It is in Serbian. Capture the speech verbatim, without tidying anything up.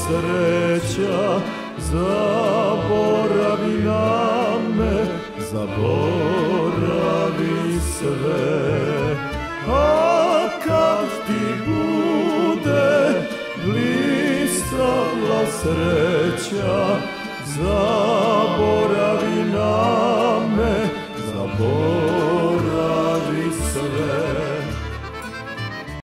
sreća, zaboravi na me, zaboravi sve. A kad ti bude blistala sreća, zaboravi na me, zaboravi